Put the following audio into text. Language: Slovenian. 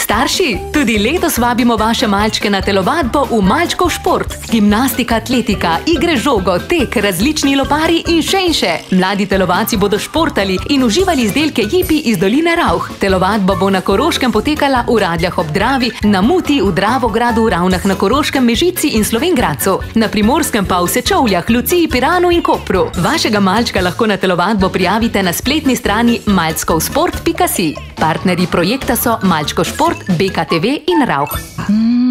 Starši, tudi letos vabimo vaše malčke na telovadbo v Malčkov šport. Gimnastika, atletika, igre žogo, tek, različni lopari in še. Mladi telovadci bodo športali in uživali izdelke Jipi iz doline Rauh. Telovadba bo na Koroškem potekala v Radljah ob Dravi, na Muti, v Dravogradu, v Ravnah na Koroškem, Mežici in Slovenj Gradcu. Na Primorskem pa v Sečovljah, Luciji, Piranu in Kopru. Vašega malčka lahko na telovadbo prijavite na spletni strani malckovsport.si. Partnerji projekta so Malčkov šport, BKTV in Rauh.